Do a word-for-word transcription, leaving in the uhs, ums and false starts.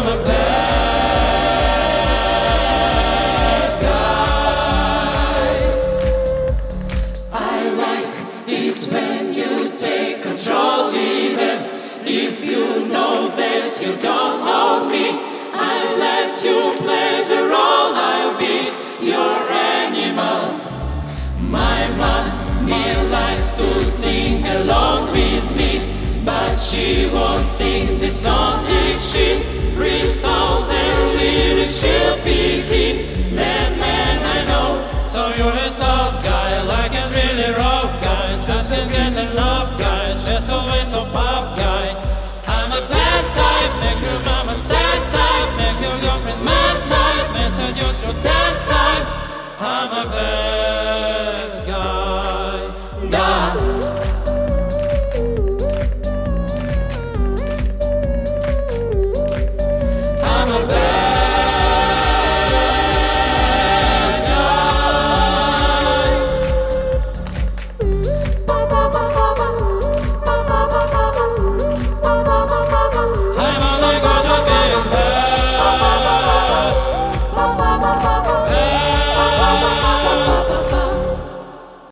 a bad guy. I like it when you take control, even if you know that you don't own me. I let you play the role, I'll be your animal. My mommy likes to sing along with me, but she won't sing this song if she reads all the lyrics. She'll pity the man I know. So you're a tough guy, like a really rough guy, just a get enough guy, just always so pop guy. I'm a bad type, make your mama sad type, make your girlfriend mad type, make her just your dad type. I'm a bad